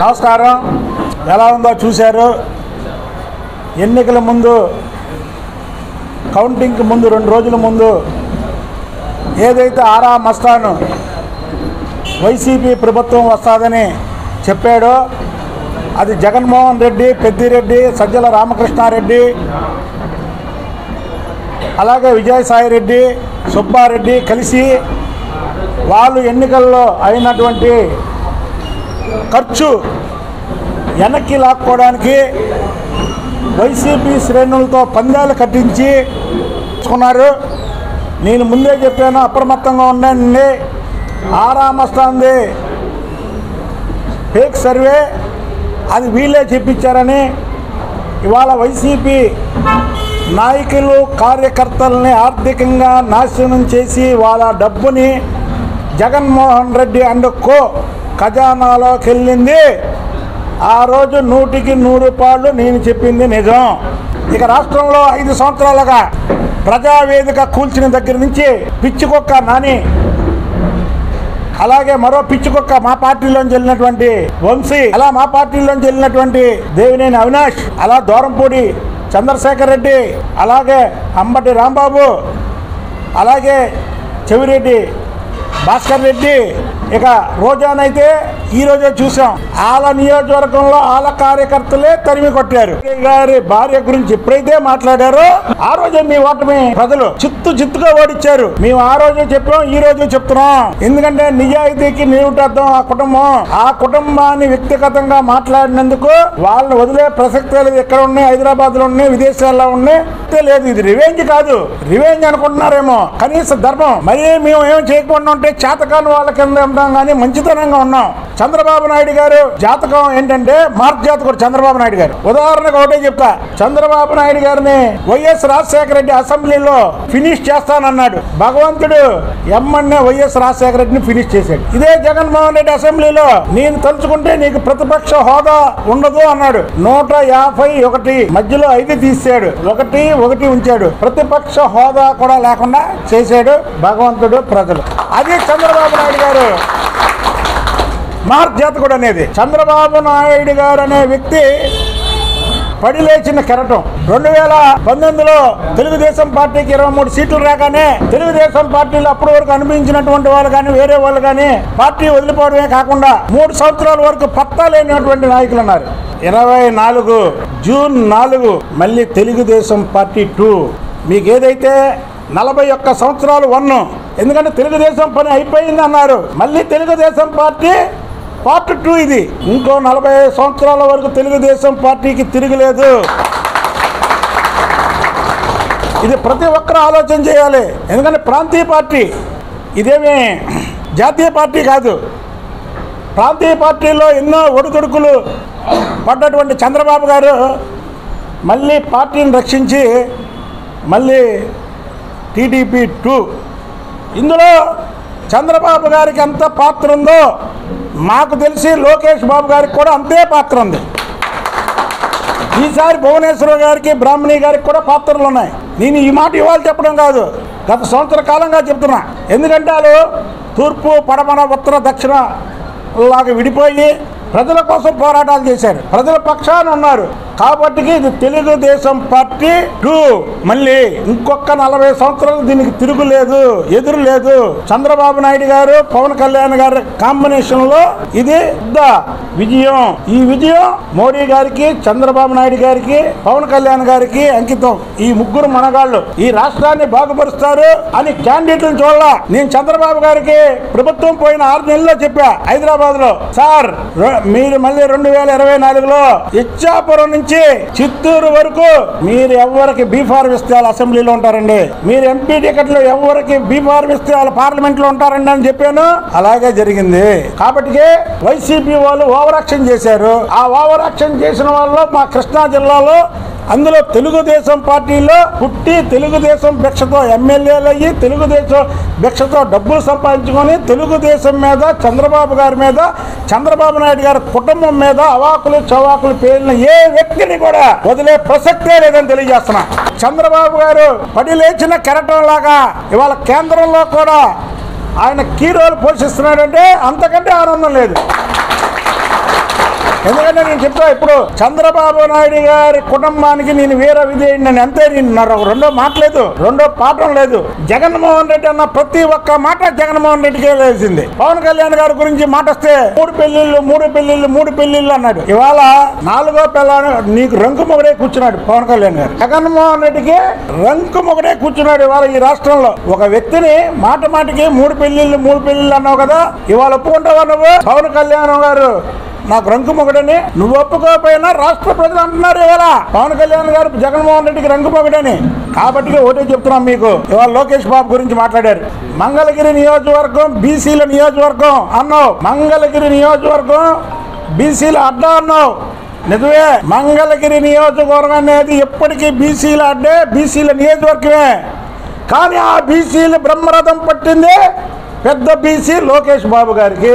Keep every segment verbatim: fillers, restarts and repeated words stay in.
నమస్కారం. ఎలా ఉందో చూశారు. ఎన్నికల ముందు కౌంటింగ్కి ముందు రెండు రోజుల ముందు ఏదైతే ఆరా మస్తాను వైసీపీ ప్రభుత్వం వస్తుందని చెప్పాడో అది జగన్మోహన్ రెడ్డి, పెద్దిరెడ్డి, సజ్జల రామకృష్ణారెడ్డి, అలాగే విజయసాయిరెడ్డి, సుబ్బారెడ్డి కలిసి వాళ్ళు ఎన్నికల్లో అయినటువంటి ఖర్చు వెనక్కి లాక్కోవడానికి వైసీపీ శ్రేణులతో పందాలు కట్టించి తీసుకున్నారు. నేను ముందే చెప్పాను, అప్రమత్తంగా ఉండండి. ఆరామస్తాంది ఫేక్ సర్వే, అది వీళ్ళే చెప్పించారని ఇవాళ వైసీపీ నాయకులు కార్యకర్తల్ని ఆర్థికంగా నాశనం చేసి వాళ్ళ డబ్బుని జగన్మోహన్ రెడ్డి అండ్ కో ఖజానాలోకి వెళ్ళింది. ఆ రోజు నూటికి నూరు రూపాయలు నేను చెప్పింది నిజం. ఇక రాష్ట్రంలో ఐదు సంవత్సరాలుగా ప్రజావేదిక కూల్చిన దగ్గర నుంచి పిచ్చికొక్క నాని, అలాగే మరో పిచ్చికొక్క మా పార్టీలోంచి వెళ్ళినటువంటి వంశీ, అలా మా భారతీయుల్లోంచి వెళ్ళినటువంటి దేవినేని అవినాష్, అలా దూరంపూడి చంద్రశేఖర్ రెడ్డి, అలాగే అంబటి రాంబాబు, అలాగే చెవిరెడ్డి భాస్కర్ రెడ్డి, ఇక రోజానైతే ఈరోజే చూసాం వాళ్ళ నియోజకవర్గంలో వాళ్ళ కార్యకర్తలే తరిమి కొట్టారు. గారి భార్య గురించి ఎప్పుడైతే మాట్లాడారో ఆ రోజే మీ ఓటమి ప్రజలు చిత్తు చిత్తుగా ఓడిచ్చారు. మేము ఆ రోజే చెప్పాం, ఈ రోజు చెప్తున్నాం. ఎందుకంటే నిజాయితీకి నీవుటర్థం ఆ కుటుంబం. ఆ కుటుంబాన్ని వ్యక్తిగతంగా మాట్లాడినందుకు వాళ్ళని వదిలే ప్రసక్తే లేదు. ఎక్కడ ఉన్నాయి, హైదరాబాద్ లో ఉన్నాయి, విదేశాల్లో ఉన్నాయి లేదు. ఇది రివెంజ్ కాదు, రివెంజ్ అనుకుంటున్నారేమో. కనీస ధర్మం. మరి మేము ఏం చేయకుండా ఉంటే చేతకాని వాళ్ళ కింద ఉంటాం కానీ మంచితనంగా ఉన్నాం. చంద్రబాబు నాయుడు గారు జాతకం ఏంటంటే మార్క్ జాతకుడు చంద్రబాబు నాయుడు గారు. ఉదాహరణకు ఒకటే చెప్తా, చంద్రబాబు నాయుడు గారిని వైఎస్ రాజశేఖర రెడ్డి అసెంబ్లీలో ఫినిష్ చేస్తానన్నాడు. భగవంతుడు ఎమ్మన్నే వైఎస్ రాజశేఖర రెడ్డిని ఫినిష్ చేశాడు. ఇదే జగన్మోహన్ రెడ్డి అసెంబ్లీలో నేను తలుచుకుంటే నీకు ప్రతిపక్ష హోదా ఉండదు అన్నాడు. నూట యాభై ఒకటి మధ్యలో ఐదు తీసాడు, ఒకటి ఒకటి ఉంచాడు. ప్రతిపక్ష హోదా కూడా లేకుండా చేశాడు భగవంతుడు, ప్రజలు. అది చంద్రబాబు నాయుడు గారు మార్క్ జాతకుడు అనేది. చంద్రబాబు నాయుడు గారు అనే వ్యక్తి పడిలేచిన కెరటం. రెండు వేల పంతొమ్మిదిలో తెలుగుదేశం పార్టీకి ఇరవై మూడు సీట్లు రాగానే తెలుగుదేశం పార్టీలో అప్పటి వరకు అనిపించినటువంటి వాళ్ళు కానీ వేరే వాళ్ళు కానీ పార్టీ వదిలిపోవడమే కాకుండా మూడు సంవత్సరాల వరకు పత్తా లేనటువంటి నాయకులు ఉన్నారు. ఇరవై నాలుగు జూన్ నాలుగు మళ్ళీ తెలుగుదేశం పార్టీ టూ. మీకు ఏదైతే నలభై ఒక్క సంవత్సరాలు వన్, ఎందుకంటే తెలుగుదేశం పని అయిపోయింది అన్నారు. మళ్ళీ తెలుగుదేశం పార్టీ పార్ట్ టూ. ఇది ఇంకో నలభై సంవత్సరాల వరకు తెలుగుదేశం పార్టీకి తిరగలేదు. ఇది ప్రతి ఒక్కరూ ఆలోచన చేయాలి. ఎందుకంటే ప్రాంతీయ పార్టీ, ఇదేమీ జాతీయ పార్టీ కాదు. ప్రాంతీయ పార్టీలో ఎన్నో ఒడిదుడుకులు పడ్డటువంటి చంద్రబాబు గారు మళ్ళీ పార్టీని రక్షించి మళ్ళీ టీడీపీ టూ. ఇందులో చంద్రబాబు గారికి ఎంత పాత్ర ఉందో మాకు తెలిసి లోకేష్ బాబు గారికి కూడా అంతే పాత్ర ఉంది. ఈసారి భువనేశ్వర గారికి, బ్రాహ్మణి గారికి కూడా పాత్రలు ఉన్నాయి. నేను ఈ మాట ఇవాళ చెప్పడం కాదు, గత సంవత్సర కాలంగా చెప్తున్నా. ఎందుకంటే వాళ్ళు తూర్పు, పడమర, ఉత్తర, దక్షిణ లాగా విడిపోయి ప్రజల కోసం పోరాటాలు చేశారు, ప్రజల పక్షాన ఉన్నారు. కాబట్టి ఇది తెలుగుదేశం పార్టీ టూ. మళ్ళీ ఇంకొక నలభై సంవత్సరాలు దీనికి తిరుగులేదు, ఎదురు లేదు. చంద్రబాబు నాయుడు గారు, పవన్ కళ్యాణ్ గారి కాంబినేషన్ లో ఇది పెద్ద విజయం. ఈ విజయం మోడీ గారికి, చంద్రబాబు నాయుడు గారికి, పవన్ కళ్యాణ్ గారికి అంకితం. ఈ ముగ్గురు మనగాళ్ళు ఈ రాష్ట్రాన్ని బాగుపరుస్తారు అని క్యాండిడేట్లను చూడాల. నేను చంద్రబాబు గారికి ప్రభుత్వం పోయిన ఆరు నెలల్లో చెప్పా హైదరాబాద్ లో, సార్ మీరు మళ్ళీ రెండు వేల ఇరవై నాలుగులో ఇచ్చాపురం నుంచి చిత్తూరు వరకు మీరు ఎవరికి బీఫార్మ్ ఇస్తే వాళ్ళు అసెంబ్లీలో ఉంటారండి, మీరు ఎంపీ టికెట్లు ఎవరికి బీఫార్మ్ ఇస్తే వాళ్ళు పార్లమెంట్ లో ఉంటారండి అని చెప్పాను. అలాగే జరిగింది. కాబట్టి వైసీపీ వాళ్ళు ఓవర్ యాక్షన్ చేశారు. ఆ ఓవర్ యాక్షన్ చేసిన వాళ్ళు మా కృష్ణా జిల్లాలో, అందులో తెలుగుదేశం పార్టీలో పుట్టి తెలుగుదేశం భిక్షతో ఎమ్మెల్యేలు అయ్యి తెలుగుదేశం భిక్షతో డబ్బులు సంపాదించుకొని తెలుగుదేశం మీద, చంద్రబాబు గారి మీద, చంద్రబాబు నాయుడు గారి కుటుంబం మీద అవాకులు చవాకులు పేలిన ఏ వ్యక్తిని కూడా వదిలే ప్రసక్తే లేదని తెలియజేస్తున్నా. చంద్రబాబు గారు పడి లేచిన కెరటం లాగా ఇవాళ కేంద్రంలో కూడా ఆయన కీ రోల్ పోషిస్తున్నాడంటే అంతకంటే ఆనందం లేదు. ఎందుకంటే నేను చెప్తా, ఇప్పుడు చంద్రబాబు నాయుడు గారి కుటుంబానికి నేను వేరే విధేయుడిని అని అంతే. నేను రెండో మాట లేదు, రెండో పాఠం లేదు. జగన్మోహన్ రెడ్డి అన్న ప్రతి ఒక్క మాట జగన్మోహన్ రెడ్డికే లేసింది. పవన్ కళ్యాణ్ గారి గురించి మాట వస్తే మూడు పెళ్లిళ్ళు మూడు పెళ్లిళ్ళు మూడు పెళ్లిళ్ళు అన్నాడు. ఇవాళ నాలుగో పిల్లని నీకు రంకు మొగడే కూర్చున్నాడు పవన్ కళ్యాణ్ గారు. జగన్మోహన్ రెడ్డికి రంకు మొగడే కూర్చున్నాడు. ఇవాళ ఈ రాష్ట్రంలో ఒక వ్యక్తిని మాట మాటికి మూడు పెళ్లిళ్ళు మూడు పెళ్లిళ్ళు అన్నావు కదా, ఇవాళ ఒప్పుకుంటావా నువ్వు? పవన్ కళ్యాణ్ గారు నాకు రంకు మొగడని నువ్వు ఒప్పుకోకపోయినా రాష్ట్ర ప్రజలు అంటున్నారు ఇవాళ పవన్ కళ్యాణ్ గారు జగన్మోహన్ రెడ్డికి రంకు మొగడని. కాబట్టి ఒకటే చెప్తున్నాం మీకు. ఇవాళ లోకేష్ బాబు గురించి మాట్లాడారు. మంగళగిరి నియోజకవర్గం బీసీల నియోజకవర్గం అన్నావు. మంగళగిరి నియోజకవర్గం బీసీల అడ్డా అన్నావు. నిజమే, మంగళగిరి నియోజకవర్గం అనేది ఎప్పటికీ బీసీల అడ్డే, బీసీల నియోజకవర్గమే. కానీ ఆ బీసీలు బ్రహ్మరథం పట్టింది పెద్ద బీసీ లోకేష్ బాబు గారికి.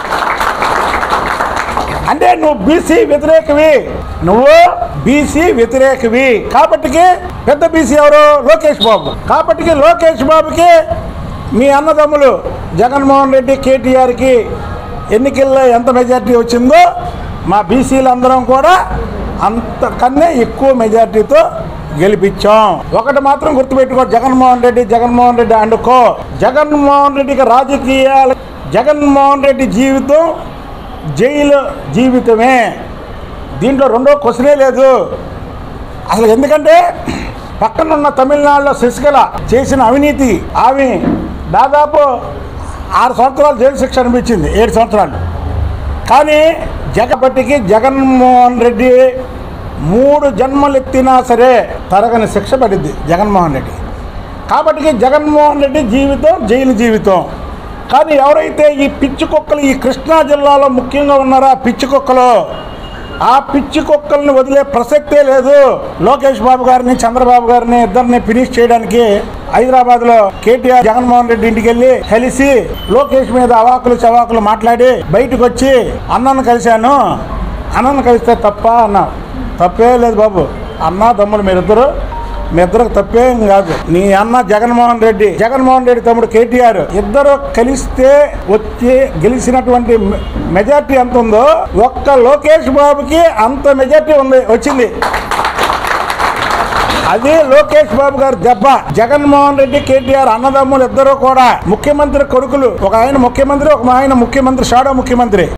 అంటే నువ్వు బీసీ వ్యతిరేకవి, నువ్వు బీసీ వ్యతిరేకవి. కాబట్టి పెద్ద బీసీ ఎవరు? లోకేష్ బాబు. కాబట్టి లోకేష్ బాబుకి మీ అన్నదమ్ములు జగన్మోహన్ రెడ్డి కేటీఆర్కి ఎన్నికల్లో ఎంత మెజార్టీ వచ్చిందో మా బీసీలందరం కూడా అంతకన్నా ఎక్కువ మెజార్టీతో గెలిపించాం. ఒకటి మాత్రం గుర్తుపెట్టుకో, జగన్మోహన్ రెడ్డి జగన్మోహన్ రెడ్డి అండుకో. జగన్మోహన్ రెడ్డికి రాజకీయాలు, జగన్మోహన్ రెడ్డి జీవితం జైలు జీవితమే. దీంట్లో రెండో క్వశ్చనే లేదు అసలు. ఎందుకంటే పక్కనున్న తమిళనాడులో శశికళ చేసిన అవినీతి, ఆమె దాదాపు ఆరు సంవత్సరాలు జైలు శిక్ష అనిపించింది, ఏడు సంవత్సరాలు. కానీ జగపట్టికి జగన్మోహన్ రెడ్డి మూడు జన్మలు ఎత్తినా సరే తరగని శిక్ష పడింది జగన్మోహన్ రెడ్డి. కాబట్టి జగన్మోహన్ రెడ్డి జీవితం జైలు జీవితం. కానీ ఎవరైతే ఈ పిచ్చి కుక్కలు ఈ కృష్ణా జిల్లాలో ముఖ్యంగా ఉన్నారో ఆ పిచ్చి కుక్కలు, ఆ పిచ్చి కుక్కల్ని వదిలే ప్రసక్తే లేదు. లోకేష్ బాబు గారిని చంద్రబాబు గారిని ఇద్దరిని ఫినిష్ చేయడానికి హైదరాబాద్లో కేటీఆర్ జగన్మోహన్ రెడ్డి ఇంటికి వెళ్ళి కలిసి లోకేష్ మీద అవాకులు చవాకులు మాట్లాడి బయటకు వచ్చి అన్నను కలిశాను, అన్నను కలిస్తే తప్ప అన్నా. తప్పే లేదు బాబు, అన్న తమ్ముడు మీరిద్దరు మీ ఇద్దరికి తప్పేం కాదు. నీ అన్న జగన్మోహన్ రెడ్డి, జగన్మోహన్ రెడ్డి తమ్ముడు కేటీఆర్ ఇద్దరు కలిస్తే వచ్చి గెలిచినటువంటి మెజార్టీ ఎంత ఉందో ఒక్క లోకేష్ బాబుకి అంత మెజార్టీ ఉంది వచ్చింది. అది లోకేష్ బాబు గారు దెబ్బ. జగన్మోహన్ రెడ్డి కేటీఆర్ అన్నదమ్ములు ఇద్దరు కూడా ముఖ్యమంత్రి కొడుకులు. ఒక ఆయన ముఖ్యమంత్రి, ఒక ఆయన ముఖ్యమంత్రి షాడో ముఖ్యమంత్రి.